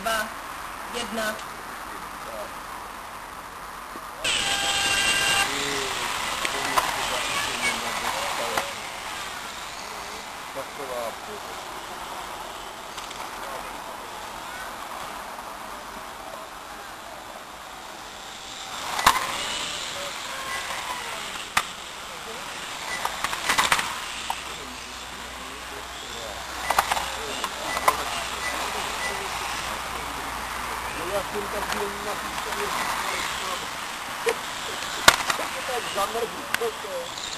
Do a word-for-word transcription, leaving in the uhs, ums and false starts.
dva, jedna. Taková já jsem tak byl na píštěně. Tak zamrzl to.